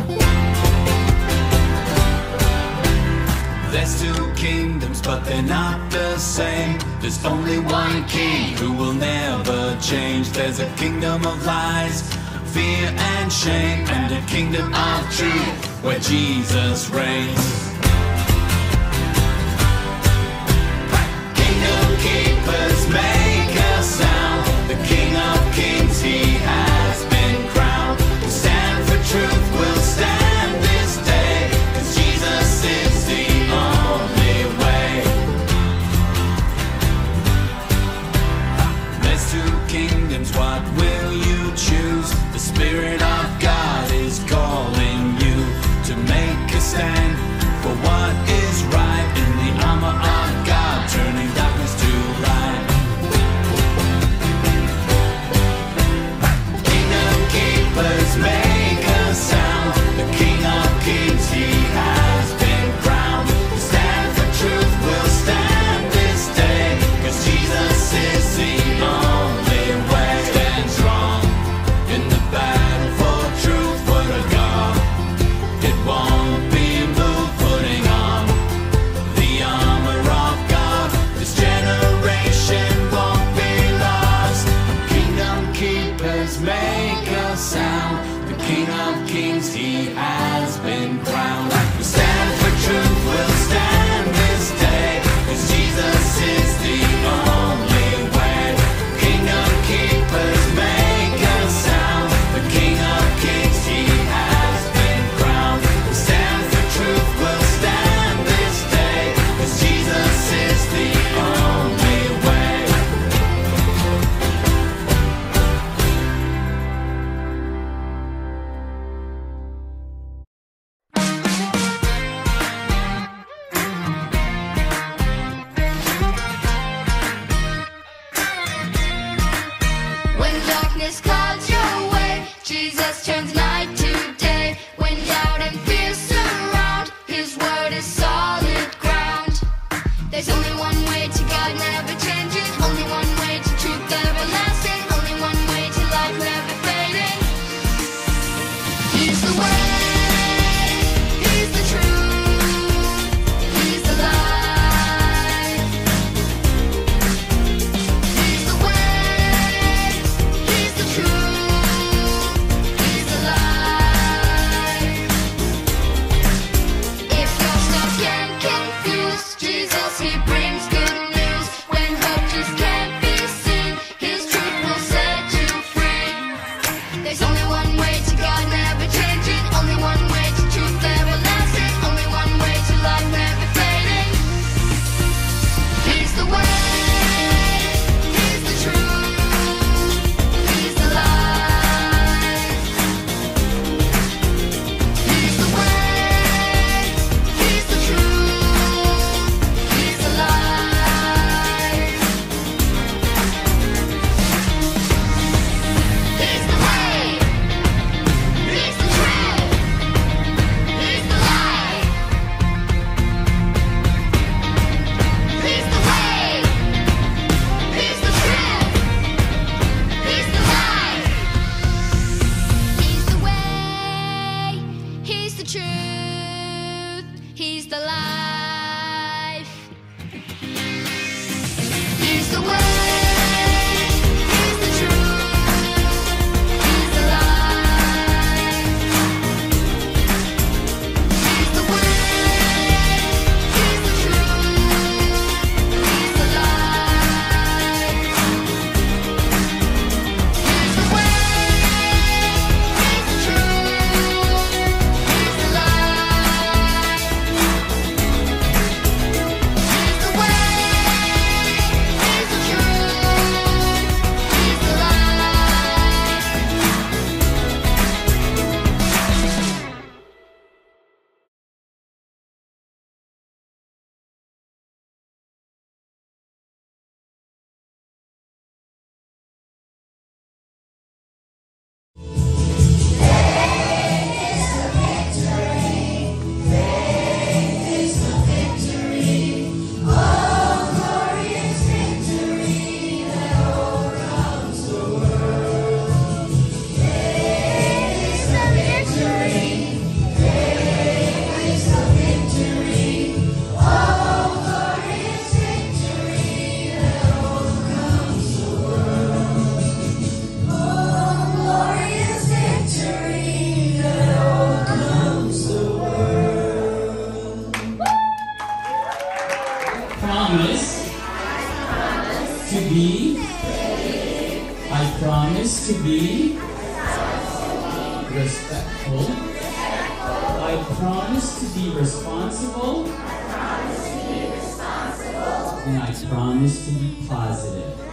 There's two kingdoms, but they're not the same. There's only one king who will never change. There's a kingdom of lies, fear and shame, and a kingdom of truth where Jesus reigns. Kingdom keepers make a sound. The King of Kings, he has been crowned. We stand for truth, we'll stand this day, 'cause Jesus is the only way. There's two kingdoms, what will you choose? The Spirit of God is calling you to make a stand for what is right in the armor of God, turning darkness to light. Kingdom keepers make a sound. The King of Kings, he has been crowned. We stand for truth, we'll stand this day, 'cause Jesus is the only way. Stand strong in the battle for truth, word of God. It won't be moved, putting on the armor of God. This generation won't be lost. Kingdom keepers make a sound. The King of Kings, he has been crowned. We stand for truth, we'll stand this day, 'cause Jesus is the only way. Kingdom keepers make a sound. The King of Kings, he has been crowned. We stand for truth, we'll stand this day, 'cause Jesus is the only way. When darkness clouds your way, Jesus turns night to day. When doubt and fear surround, his word is solid ground. There's only one way to God, never changing. Only one way to truth everlasting. Only one way to life, never fading. He's the way, he's the truth, he's the life. He's the way, he's the truth, he's the life. If you're stuck and confused, Jesus, he brings good news. When hope just can't be seen, his truth will set you free. There's only one way to God, never changing. Only one way to truth everlasting. Only one way to life, never fading. He's the way, he's the truth, he's the life. He's the way, he's the truth, he's the life. He's the way, he's the truth, he's the life. He's the way, he's the truth, he's the life. promise to be respectful. I promise to be responsible. And I promise to be positive.